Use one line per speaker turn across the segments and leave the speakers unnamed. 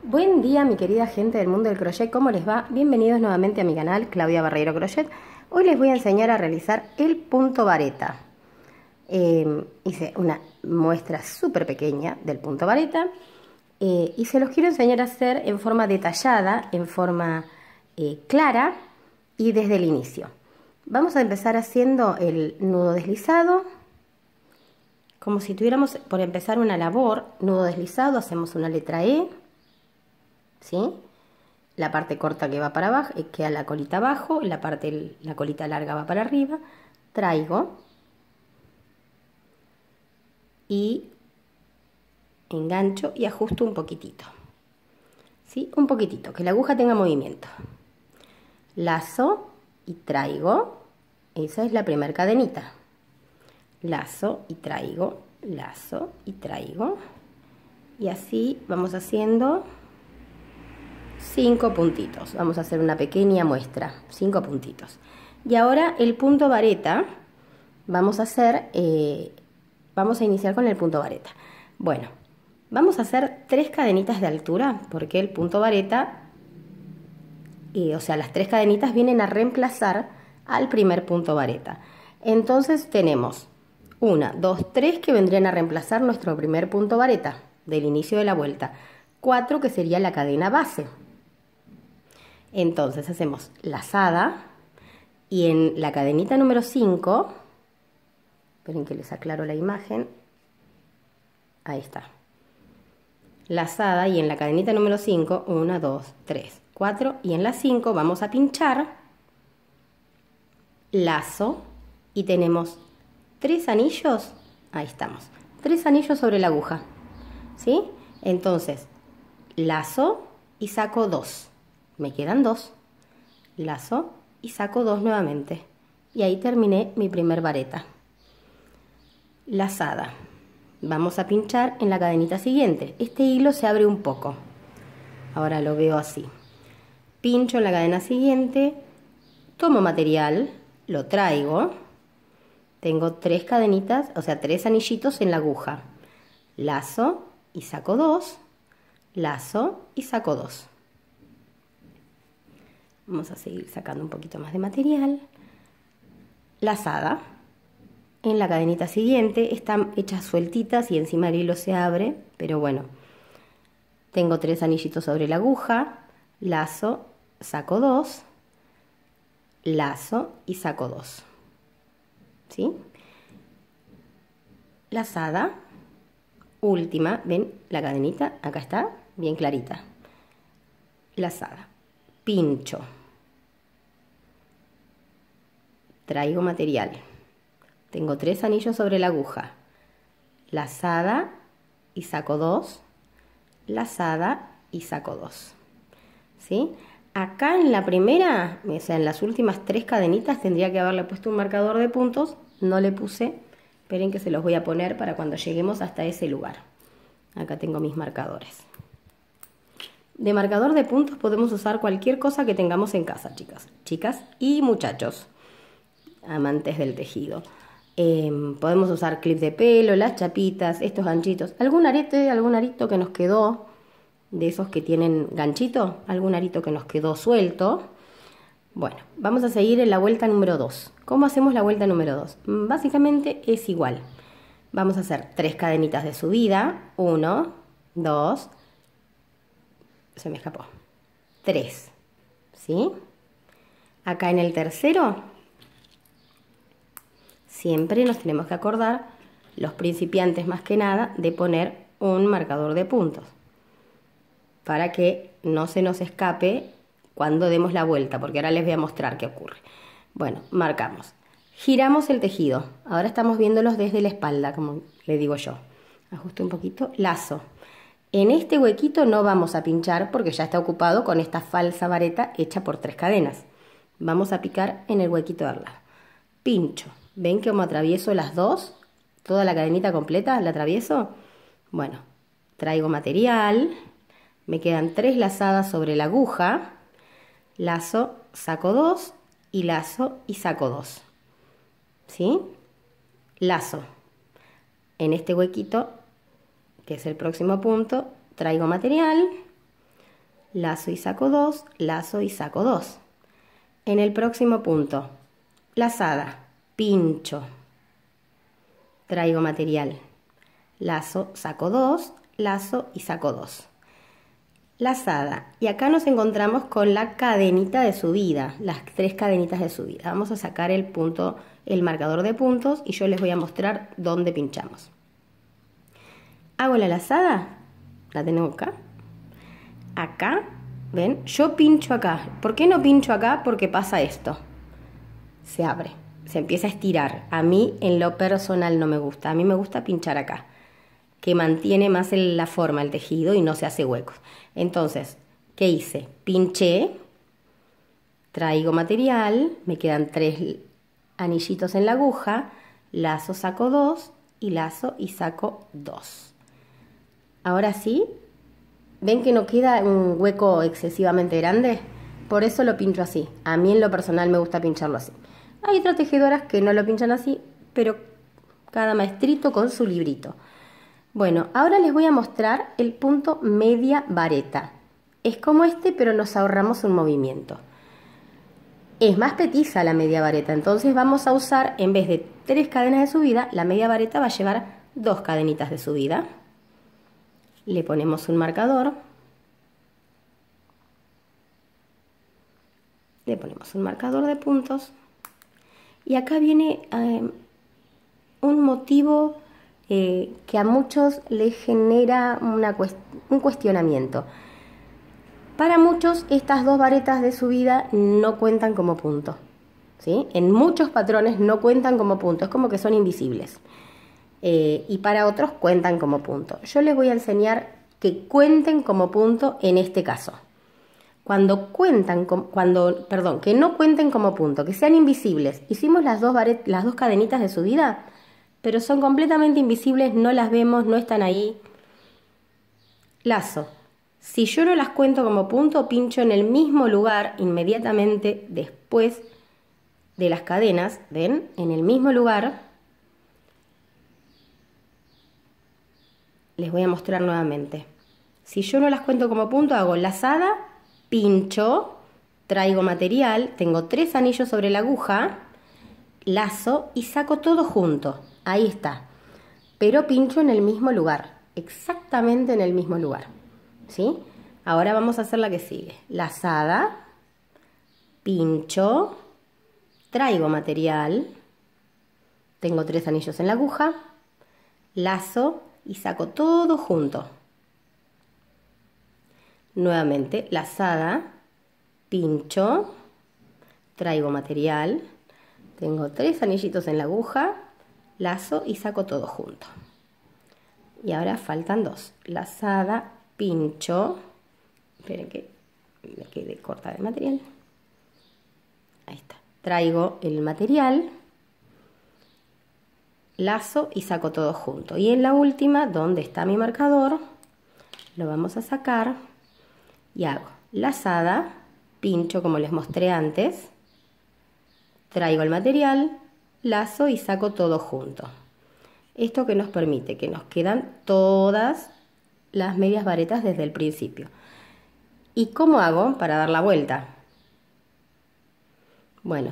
Buen día, mi querida gente del mundo del crochet, ¿cómo les va? Bienvenidos nuevamente a mi canal, Claudia Barreiro Crochet. Hoy les voy a enseñar a realizar el punto vareta. Hice una muestra súper pequeña del punto vareta y se los quiero enseñar a hacer en forma detallada, en forma clara y desde el inicio. Vamos a empezar haciendo el nudo deslizado, como si tuviéramos por empezar una labor. Nudo deslizado, hacemos una letra E. ¿Sí? La parte corta que va para abajo, queda la colita abajo, la colita larga va para arriba, traigo y engancho y ajusto un poquitito, ¿sí? Un poquitito, que la aguja tenga movimiento. Lazo y traigo, esa es la primera cadenita. Lazo y traigo, lazo y traigo, y así vamos haciendo 5 puntitos. Vamos a hacer una pequeña muestra, 5 puntitos. Y ahora el punto vareta, vamos a iniciar con el punto vareta. Bueno, vamos a hacer 3 cadenitas de altura, porque el punto vareta, o sea, las 3 cadenitas vienen a reemplazar al primer punto vareta. Entonces tenemos 1, 2, 3 que vendrían a reemplazar nuestro primer punto vareta del inicio de la vuelta. 4 que sería la cadena base. Entonces hacemos lazada y en la cadenita número 5, esperen que les aclaro la imagen, ahí está, lazada, y en la cadenita número 5, 1, 2, 3, 4, y en la 5 vamos a pinchar, lazo, y tenemos 3 anillos, ahí estamos, 3 anillos sobre la aguja, ¿sí? Entonces, lazo y saco 2. Me quedan 2, lazo y saco 2 nuevamente, y ahí terminé mi primer vareta. Lazada, vamos a pinchar en la cadenita siguiente. Este hilo se abre un poco, ahora lo veo así. Pincho en la cadena siguiente, tomo material, lo traigo, tengo 3 cadenitas, o sea 3 anillitos en la aguja, lazo y saco 2, lazo y saco 2. Vamos a seguir sacando un poquito más de material. Lazada. En la cadenita siguiente están hechas sueltitas y encima el hilo se abre, pero bueno. Tengo 3 anillitos sobre la aguja. Lazo, saco 2. Lazo y saco 2. ¿Sí? Lazada. Última, ven la cadenita, acá está, bien clarita. Lazada. Pincho, traigo material, tengo 3 anillos sobre la aguja, lazada y saco 2, lazada y saco 2, ¿sí? Acá en la primera, o sea, en las últimas 3 cadenitas tendría que haberle puesto un marcador de puntos, no le puse, esperen que se los voy a poner para cuando lleguemos hasta ese lugar. Acá tengo mis marcadores. De marcador de puntos podemos usar cualquier cosa que tengamos en casa, chicas y muchachos, amantes del tejido. Podemos usar clip de pelo, las chapitas, estos ganchitos, algún arito que nos quedó, de esos que tienen ganchito, algún arito que nos quedó suelto. Bueno, vamos a seguir en la vuelta número 2. ¿Cómo hacemos la vuelta número 2? Básicamente es igual. Vamos a hacer 3 cadenitas de subida, 1, 2, se me escapó, 3, ¿sí? Acá en el tercero, siempre nos tenemos que acordar, los principiantes más que nada, de poner un marcador de puntos, para que no se nos escape cuando demos la vuelta, porque ahora les voy a mostrar qué ocurre. Bueno, marcamos, giramos el tejido, ahora estamos viéndolos desde la espalda, como le digo yo. Ajusto un poquito, lazo. En este huequito no vamos a pinchar porque ya está ocupado con esta falsa vareta hecha por 3 cadenas. Vamos a picar en el huequito de al lado. Pincho. ¿Ven cómo atravieso las 2? Toda la cadenita completa la atravieso. Bueno, traigo material. Me quedan 3 lazadas sobre la aguja. Lazo, saco 2 y lazo y saco 2. ¿Sí? Lazo. En este huequito, que es el próximo punto, traigo material, lazo y saco 2, lazo y saco 2. En el próximo punto, lazada, pincho, traigo material, lazo, saco 2, lazo y saco 2. Lazada, y acá nos encontramos con la cadenita de subida, las 3 cadenitas de subida. Vamos a sacar el punto, el marcador de puntos, y yo les voy a mostrar dónde pinchamos. Hago la lazada, la tengo acá. Acá, ¿ven? Yo pincho acá. ¿Por qué no pincho acá? Porque pasa esto. Se abre, se empieza a estirar. A mí en lo personal no me gusta. A mí me gusta pinchar acá, que mantiene más la forma, el tejido, y no se hace huecos. Entonces, ¿qué hice? Pinché, traigo material, me quedan 3 anillitos en la aguja, lazo, saco 2 y lazo y saco 2. Ahora sí, ¿ven que no queda un hueco excesivamente grande? Por eso lo pincho así. A mí en lo personal me gusta pincharlo así. Hay otras tejedoras que no lo pinchan así, pero cada maestrito con su librito. Bueno, ahora les voy a mostrar el punto media vareta. Es como este, pero nos ahorramos un movimiento. Es más petiza la media vareta, entonces vamos a usar, en vez de 3 cadenas de subida, la media vareta va a llevar 2 cadenitas de subida. Le ponemos un marcador. Le ponemos un marcador de puntos. Y acá viene un motivo que a muchos les genera un cuestionamiento. Para muchos estas 2 varetas de subida no cuentan como punto, ¿sí? En muchos patrones no cuentan como punto, es como que son invisibles. Y para otros cuentan como punto. Yo les voy a enseñar que cuenten como punto en este caso. Que no cuenten como punto, que sean invisibles. Hicimos las dos cadenitas de subida, pero son completamente invisibles, no las vemos, no están ahí. Lazo. Si yo no las cuento como punto, pincho en el mismo lugar inmediatamente después de las cadenas, ¿ven? En el mismo lugar. Les voy a mostrar nuevamente. Si yo no las cuento como punto, hago lazada, pincho, traigo material, tengo 3 anillos sobre la aguja, lazo y saco todo junto. Ahí está. Pero pincho en el mismo lugar, exactamente en el mismo lugar. ¿Sí? Ahora vamos a hacer la que sigue. Lazada, pincho, traigo material, tengo 3 anillos en la aguja, lazo y saco todo junto. Nuevamente, lazada, pincho, traigo material, tengo 3 anillitos en la aguja, lazo y saco todo junto. Y ahora faltan 2. Lazada, pincho, esperen que me quede corta de material. Ahí está. Traigo el material, lazo y saco todo junto. Y en la última, donde está mi marcador, lo vamos a sacar y hago lazada, pincho como les mostré antes, traigo el material, lazo y saco todo junto. Esto que nos permite que nos quedan todas las medias varetas desde el principio. ¿Y cómo hago para dar la vuelta? Bueno,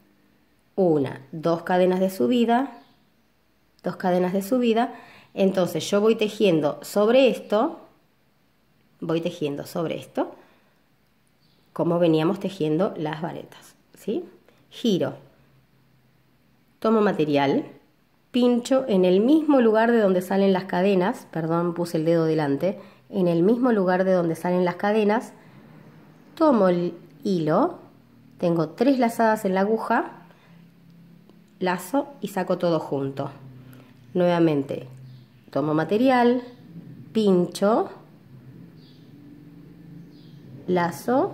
2 cadenas de subida, 2 cadenas de subida, entonces yo voy tejiendo sobre esto, como veníamos tejiendo las varetas, ¿sí? Giro, tomo material, pincho en el mismo lugar de donde salen las cadenas, perdón, puse el dedo delante, en el mismo lugar de donde salen las cadenas, tomo el hilo, tengo 3 lazadas en la aguja, lazo y saco todo junto. Nuevamente, tomo material, pincho, lazo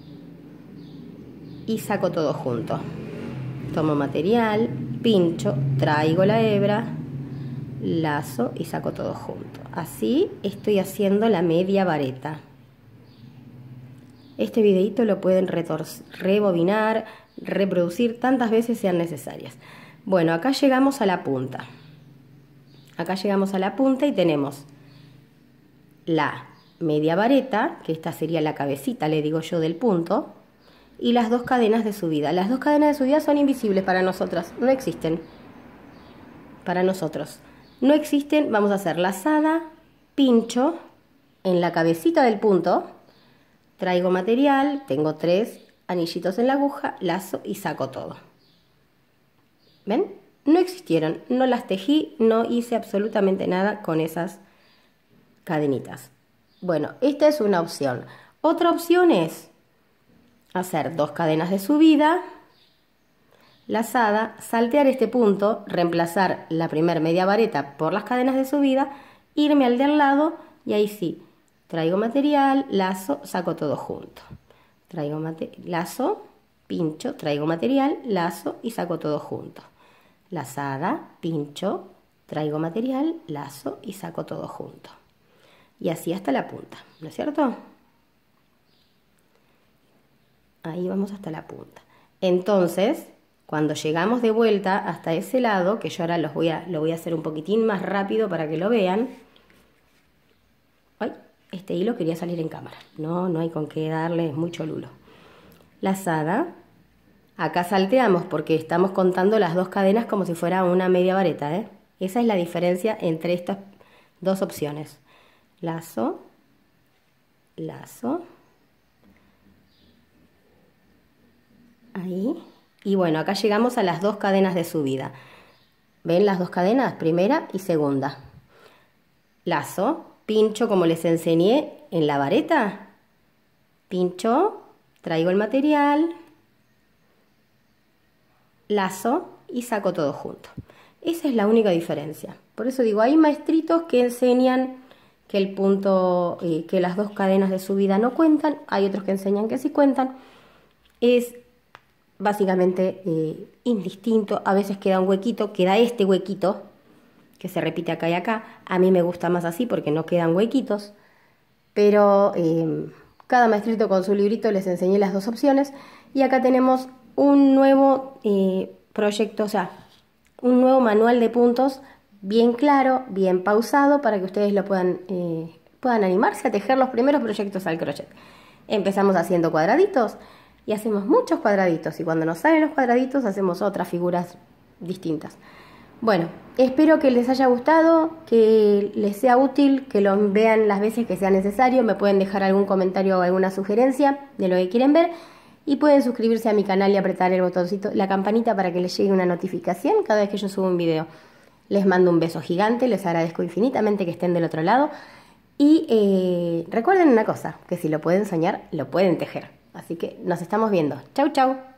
y saco todo junto. Tomo material, pincho, traigo la hebra, lazo y saco todo junto. Así estoy haciendo la media vareta. Este videito lo pueden rebobinar, reproducir tantas veces sean necesarias. Bueno, acá llegamos a la punta. Acá llegamos a la punta y tenemos la media vareta, que esta sería la cabecita, le digo yo, del punto, y las 2 cadenas de subida. Las 2 cadenas de subida son invisibles para nosotras, no existen. Para nosotros no existen. Vamos a hacer lazada, pincho en la cabecita del punto, traigo material, tengo 3 anillitos en la aguja, lazo y saco todo. ¿Ven? No existieron, no las tejí, no hice absolutamente nada con esas cadenitas. Bueno, esta es una opción. Otra opción es hacer 2 cadenas de subida, lazada, saltear este punto, reemplazar la primer media vareta por las cadenas de subida, irme al de al lado y ahí sí, traigo material, lazo, saco todo junto. Traigo lazo, pincho, traigo material, lazo y saco todo junto. Lazada, pincho, traigo material, lazo y saco todo junto. Y así hasta la punta, ¿no es cierto? Ahí vamos hasta la punta. Entonces, cuando llegamos de vuelta hasta ese lado, que yo ahora lo voy a hacer un poquitín más rápido para que lo vean. Ay, este hilo quería salir en cámara. No hay con qué darle, es muy cholulo. Lazada. Acá salteamos porque estamos contando las 2 cadenas como si fuera una media vareta, ¿eh? Esa es la diferencia entre estas 2 opciones. Lazo, lazo. Ahí. Y bueno, acá llegamos a las 2 cadenas de subida. ¿Ven las 2 cadenas? Primera y segunda. Lazo, pincho como les enseñé en la vareta. Pincho, traigo el material, lazo y saco todo junto. Esa es la única diferencia. Por eso digo, hay maestritos que enseñan que el punto, que las 2 cadenas de subida no cuentan. Hay otros que enseñan que sí cuentan. Es básicamente indistinto. A veces queda un huequito, queda este huequito que se repite acá y acá. A mí me gusta más así porque no quedan huequitos, pero cada maestrito con su librito les enseñé las 2 opciones. Y acá tenemos un nuevo proyecto, o sea, un nuevo manual de puntos bien claro, bien pausado, para que ustedes lo puedan animarse a tejer los primeros proyectos al crochet. Empezamos haciendo cuadraditos y hacemos muchos cuadraditos, y cuando nos salen los cuadraditos hacemos otras figuras distintas. Bueno, espero que les haya gustado, que les sea útil, que lo vean las veces que sea necesario. Me pueden dejar algún comentario o alguna sugerencia de lo que quieren ver, y pueden suscribirse a mi canal y apretar el botoncito, la campanita, para que les llegue una notificación cada vez que yo subo un video. Les mando un beso gigante, les agradezco infinitamente que estén del otro lado, y recuerden una cosa, que si lo pueden soñar, lo pueden tejer. Así que nos estamos viendo. Chau, chau.